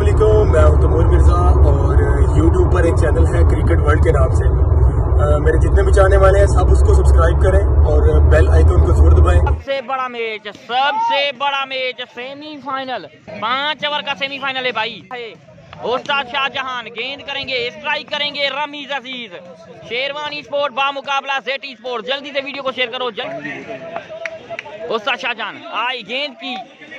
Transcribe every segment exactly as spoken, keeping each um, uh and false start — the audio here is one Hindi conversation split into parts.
अस्सलामुअलैकुम, मैं हूं तैमूर मिर्जा और यूट्यूब पर एक चैनल है क्रिकेट वर्ल्ड के नाम से। आ, मेरे जितने भी चाहने वाले हैं सब उसको सब्सक्राइब करें और बेल आइकन को जरूर दबाएं। सबसे बड़ा मैच सबसे बड़ा मैच सेमीफाइनल, पांच ओवर का सेमीफाइनल है भाई। उस्ताद शाहजहां गेंद करेंगे, स्ट्राइक करेंगे रमीज अजीज। शेरवानी स्पोर्ट बामुकाबला जेटी स्पोर्ट। जल्दी से वीडियो को शेयर करो जल्दी। उस्ताद शाहजहां आई, गेंद की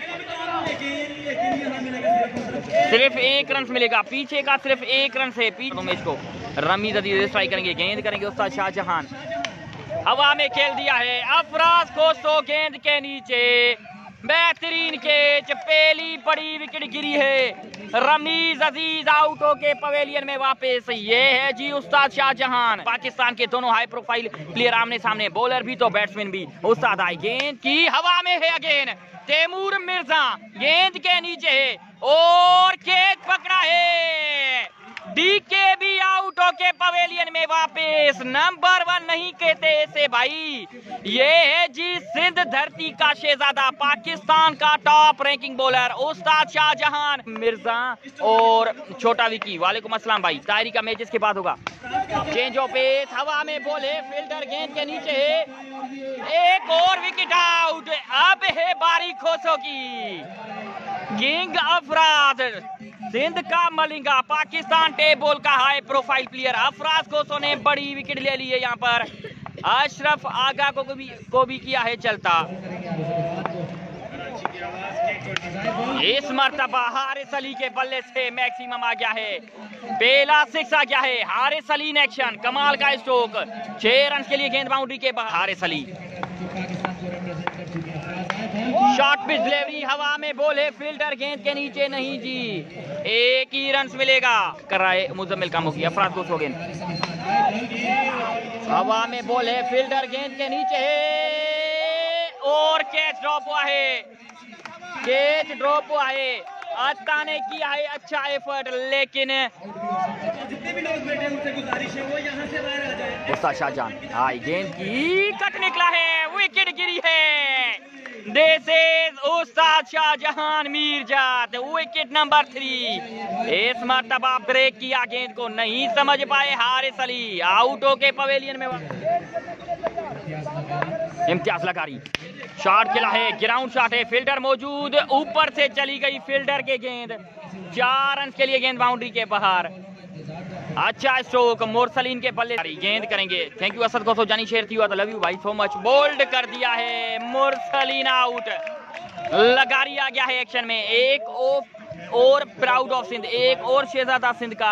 सिर्फ एक रन मिलेगा, पीछे का सिर्फ एक रन से पीछे मैच को रमीज अजीज स्ट्राइक करेंगे, गेंद करेंगे उस्ताद शाहजहां। हवा में खेल दिया है अफराज खोसो, गेंद के नीचे बेहतरीन कैच, पहली बड़ी विकेट गिरी है। रमीज अजीज आउट होके पवेलियन में वापस। ये है जी उस्ताद शाहजहां। पाकिस्तान के दोनों हाई प्रोफाइल प्लेयर आमने सामने, बॉलर भी तो बैट्समैन भी। उस्ताद आई, गेंद की हवा में है अगेन तैमूर मिर्जा, गेंद के नीचे है और कैच पकड़ा है। डीके भी आउट होके पवेलियन में वापस। नंबर वन नहीं कहते ऐसे भाई। ये है जी सिंध धरती का शहजादा, पाकिस्तान का टॉप रैंकिंग बॉलर उस्ताद शाहजहां मिर्जा और छोटा विकी। वालेकुम अस्सलाम भाई। तायरी का मैच इसके बाद होगा। चेंज ऑफ पेस, हवा में बॉल है, फील्डर गेंद के नीचे है, एक और विकेट आउट। अब है बारी खोसो की। किंग अफराज, सिंध का मलिंगा, पाकिस्तान टेबल का high profile player Afraz Khoso ने बड़ी विकेट ले ली है। यहाँ पर अशरफ आगा को भी को भी किया है चलता। इस मर्तबा हारिस अली के बल्ले से मैक्सिमम आ गया है, पहला सिक्स आ गया है। हारिस अली इन एक्शन, कमाल का स्ट्रोक, छह रन के लिए गेंद बाउंड्री के बाहर। Haris Ali short pitch delivery, हवा में बॉल है, फील्डर गेंद के नीचे नहीं जी, एक ही रन मिलेगा। कर रहा है मुजम्मिल कामों की। अफराज खोसो गेंद, हवा में बॉल है, फील्डर गेंद के नीचे है और कैच ड्रॉप हुआ है। कैच ड्रॉप हुआ है। अत्ता ने किया है अच्छा एफर्ट, लेकिन उस्ताद शाहजहां आई, गेंद की कट निकला है, विकेट गिरी है। दिस इज उस्ताद Shahjahan Mirjat, wicket number three. इस मर्तबा ब्रेक किया, गेंद को नहीं समझ पाए हारिस अली, आउट होके पवेलियन में। इम्तियाज लगारी, शॉट खेला है, ग्राउंड शॉट है, फील्डर मौजूद, ऊपर से चली गई फील्डर के गेंद, चार रन के लिए गेंद बाउंड्री के बाहर। अच्छा स्ट्रोक, मुरसलीन के बल्ले, गेंद करेंगे। थैंक यू असद खोसो, जानी शेयर थी हुआ तो लव यू भाई सो मच। बोल्ड कर दिया है, मुरसलीन आउट। लगारी आ गया है एक्शन में, एक ऑफ और प्राउड ऑफ सिंध, एक और शहजादा सिंध का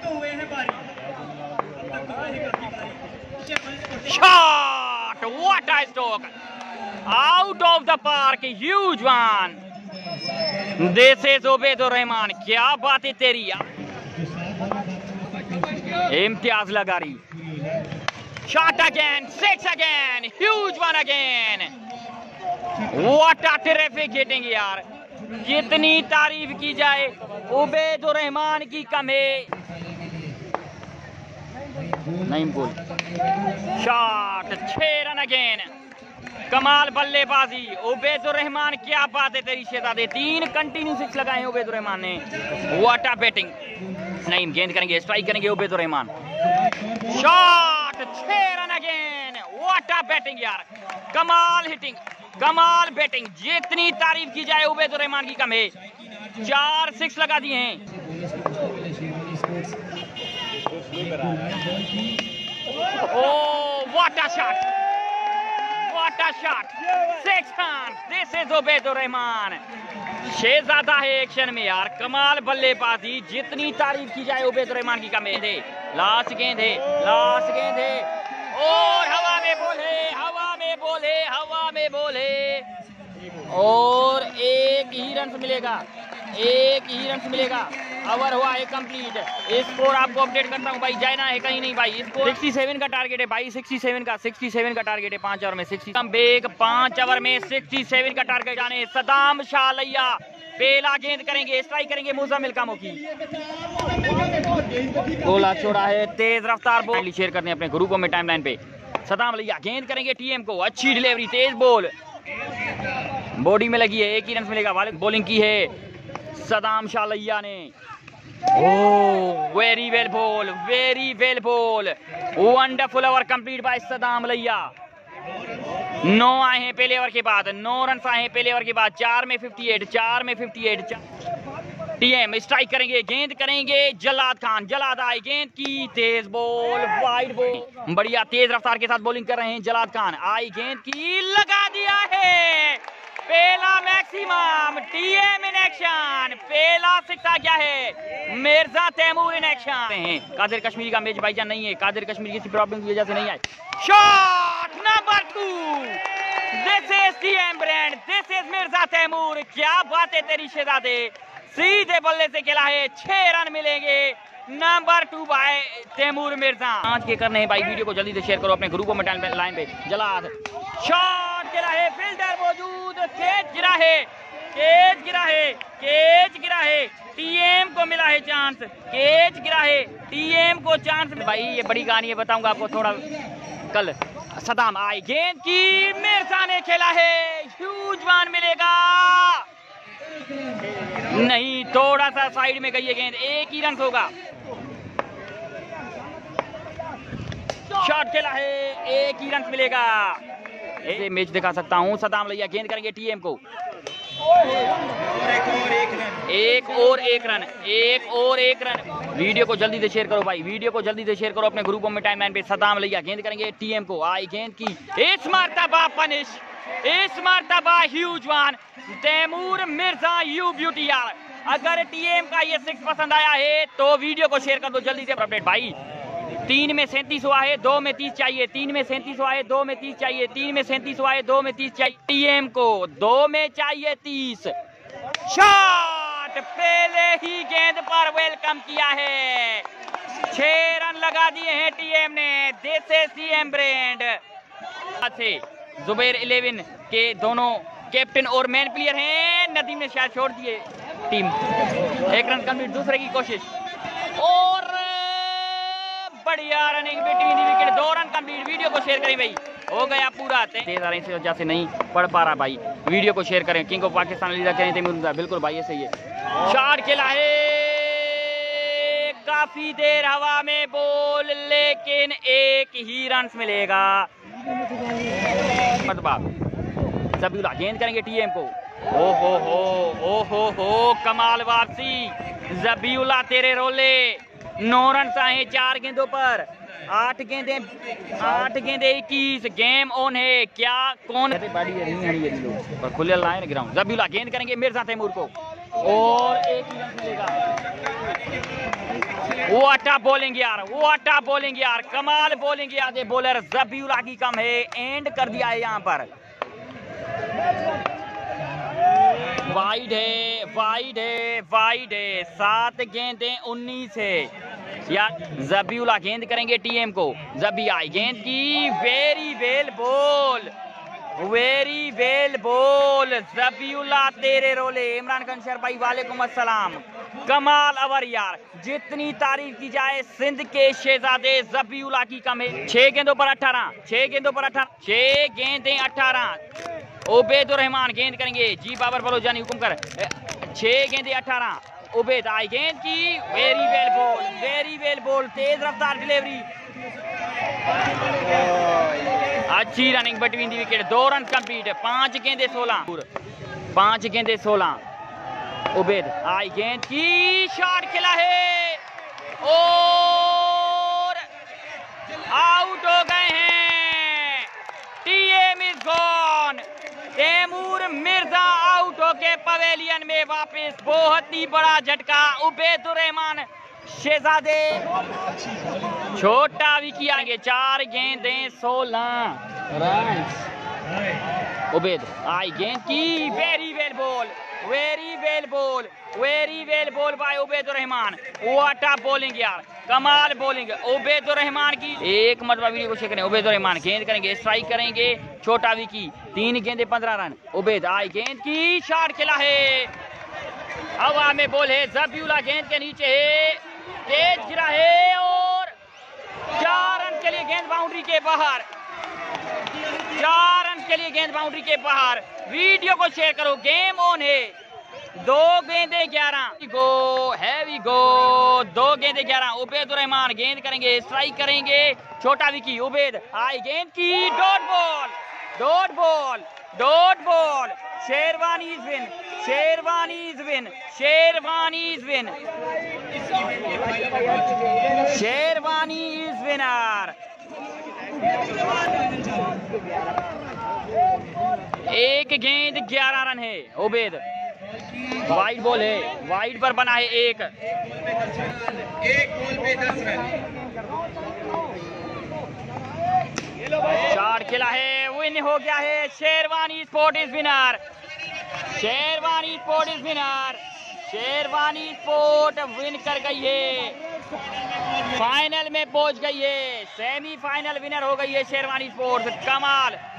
shot, what a stroke, out of the park, huge one. This is Ubaidur Rehman, क्या बात है तेरी। Imtiaz Lagari, shot again, six again, huge one again. What a terrific hitting यार, कितनी तारीफ की जाए उबैदुर रहमान की कम है। नहीं बोल, शॉट, छह रन अगेन, कमाल बल्लेबाजी उबैदुर रहमान, क्या बात है तेरी शहजादे। तीन कंटिन्यू सिक्स लगाए उबैदुर रहमान ने। What a batting. नहीं, गेंद करेंगे, स्ट्राइक करेंगे उबैदुर रहमान, शॉट, छह run again. What a batting यार, कमाल हिटिंग, कमाल बैटिंग, जितनी तारीफ की जाए उबैदुर रहमान की कम है। चार सिक्स लगा दिए हैं। Oh what a shot, what a shot, six run. This is Ubaidur Rehman, शहजादा है एक्शन में यार, कमाल बल्लेबाजी, जितनी तारीफ की जाए उबैदुर रहमान की कम है। लास्ट गेंद है, लास्ट गेंद है और हवा में बॉल है, हवा में बॉल है, हवा में बॉल है और एक ही रन मिलेगा, एक ही रन मिलेगा। ओवर हुआ है कंप्लीट। स्कोर आपको अपडेट करता हूँ भाई, जाना है कहीं नहीं भाई। स्कोर सड़सठ का टारगेट है भाई, सड़सठ का सड़सठ का टारगेट है पांच ओवर में। साठ कम बेग पांच ओवर में सड़सठ का टारगेट जाने। सदाम शालैया पहला गेंद करेंगे, स्ट्राइक करेंगे मुजम्मिल कामों की। गोला छोड़ा है, तेज रफ्तार बॉल शेयर करते हैं अपने ग्रुपों में टाइमलाइन पे। सदाम लैया गेंद करेंगे टीएम को, अच्छी डिलीवरी, तेज बॉल बॉडी में लगी है, एक ही रन मिलेगा। बॉलिंग की है सदाम शाह लैया ने। Oh very well ball, very well ball, wonderful over complete by Saddam Laiya. नौ आए हैं पहले ओवर के बाद, नौ रन आए हैं पहले ओवर के बाद। चार में अट्ठावन, चार में अट्ठावन। टीएम स्ट्राइक करेंगे, गेंद करेंगे जलाद खान। जलाद आए, गेंद की तेज बॉल, वाइड बॉल, बढ़िया तेज रफ्तार के साथ बॉलिंग कर रहे हैं जलाद खान। आई गेंद की, लगा दिया है पहला मैक्सिमम। टीएम इन एक्शन, पहला सिक्का क्या है, मिर्जा तैमूर इन एक्शन। कादिर कश्मीरी का मैच भाईजान नहीं है, कादिर कश्मीरी किसी प्रॉब्लम की वजह से नहीं आए। Shot number two, this is TM brand, this is Mirza Taimur. क्या बात है तेरी शहजादे, सीधे बल्ले से खेला है, छह रन मिलेंगे। Number two by Taimur Mirza. आज के करने हैं भाई, वीडियो को जल्दी से शेयर करो अपने ग्रुपों में, लाइन पे जलाद। शॉट गिरा है, फील्डर मौजूद, कैच गिरा है, कैच गिरा है, कैच गिरा है। टीएम को मिला है चांस, कैच गिरा है, टीएम को चांस। भाई ये बड़ी कहानी है, बताऊंगा आपको थोड़ा कल। सदाम आई, गेंद की, मिर्जा ने खेला है, ह्यूज वन मिलेगा नहीं, थोड़ा सा साइड में गई है गेंद, एक ही रन होगा। शॉट खेला है, एक ही रन मिलेगा। ये मैच दिखा सकता हूं। सदाम लैया गेंद करेंगे टीएम को, एक और एक रन, एक और एक रन। वीडियो को जल्दी से शेयर करो भाई, वीडियो को जल्दी से शेयर करो अपने ग्रुपों में, टाइमलाइन पे। सदाम लैया गेंद करेंगे टीएम को। आई गेंद की, इस मर्तबा पनिश, इस मर्तबा huge one. Taimur Mirza you beauty यार। अगर टीएम का ये सिक्स पसंद आया है तो वीडियो को शेयर कर दो जल्दी से। अपडेट भाई, तीन में सैंतीस हुआ है, दो में तीस चाहिए। तीन में सैंतीस हुआ है, दो में तीस चाहिए। तीन में सैंतीस हुआ है, दो में तीस चाहिए। टीएम को दो में चाहिए तीस। शॉट पहले ही गेंद पर वेलकम किया है, छह रन लगा दिए हैं टीएम ने। This is TM brand. अच्छे जुबैर इलेवन के दोनों कैप्टन और मैन प्लेयर हैं। नदीम ने शायद छोड़ दिए टीम। एक रन कंप्लीट, दूसरे की कोशिश और बढ़िया रनिंग बिटवीन द विकेट, दो रन कंप्लीट। वीडियो को शेयर करें भाई, हो गया पूरा। तेज आ रही से वजह से नहीं पढ़ पा रहा भाई, वीडियो को शेयर करें। किंग ऑफ पाकिस्तान लीडर करें तैमूर, बिल्कुल भाई ऐसे ही है। शॉट खेला है, काफी देर हवा में बॉल, लेकिन एक ही रन मिलेगा। जबीउल्ला गेंद करेंगे टीएम को। ओ हो हो ओ हो हो कमाल वापसी जबीउल्ला तेरे रोले। नौ रन आए चार गेंदों पर, आठ गेंदे आठ गेंदे इक्कीस। गेम ऑन है, क्या कौन पर खुले लाइन ग्राउंड। जबीउल्ला गेंद करेंगे मिर्जा तैमूर को और एक ही रन मिलेगा। वो अट्टा बॉलिंग यार, वो अट्टा बॉलिंग यार, कमाल बॉलिंग यार। बॉलर जबीउल्ला की कम है, एंड कर दिया है यहाँ पर। वाइड है, वाइड है, वाइड है। सात गेंदें उन्नीस है यार। जबीउल्ला गेंद करेंगे टीएम को। जबी आई गेंद की, very well ball, very well ball. Zabiullah तेरे रोले। इमरान खान शर भाई वालेकुम अस्सलाम। कमाल ओवर यार, जितनी तारीफ की जाए सिंध के शहजादे जबीउल्ला की कम है। छह गेंदों पर अठारह, छह गेंदों पर अठारह, छह गेंदें अठारह। उबैदुर रहमान गेंद करेंगे। जी बाबर बलोचानी हुक्म कर। छह गेंदें अठारह। उबैद आई गेंद की, very well ball, very well ball, तेज रफ्तार डिलीवरी, अच्छी रनिंग बिटवीन दी विकेट। दो रन कंप्लीट, पांच गेंदे सोलह, पांच गेंदे सोलह। उबैद आई गेंद की, शॉट खेला है और आउट हो गए हैं। TM is gone. Taimur Mirza out होके पवेलियन में वापस। बहुत ही बड़ा झटका। उबैदुर रहमान शहजादे छोटा विकी आगे। चार गेंदें सोलह रन। उबैद आई गेंद की, very well ball, very well ball, very well ball by Ubaidur Rehman. What a bowling यार, कमाल बॉलिंग उबैदुर रहमान की। एक मरतबा वीडियो को शेयर करें। उबैदुर रहमान गेंद करेंगे, स्ट्राइक करेंगे छोटा विकी। तीन गेंदे पंद्रह रन। उबैद आई गेंद की, शॉट खेला है, हवा में बॉल है। जबीउल्ला गेंद के नीचे है, तेज गिरा है और चार रन के लिए गेंद बाउंड्री के बाहर। चार रन के लिए गेंद बाउंड्री के बाहर। वीडियो को शेयर करो, गेम ऑन है। दो गेंदे ग्यारह गो हैवी गो दो गेंदे ग्यारह। उबैद रहमान गेंद करेंगे, स्ट्राइक करेंगे, छोटा विकी उबैद आई गेंद की, dot ball dot ball dot ball. Sherwanis win Sherwanis win Sherwanis win Sherwanis winner. एक गेंद ग्यारह रन है। उबैद वाइड बॉल है, वाइड पर बना है एक। एक बॉल पे दस रन। शॉट खेला है, विन हो गया है। Sherwani sport is winner Sherwani sport is winner Sherwani sport win कर गई है, फाइनल में पहुंच गई है, सेमीफाइनल विनर हो गई है शेरवानी स्पोर्ट। कमाल।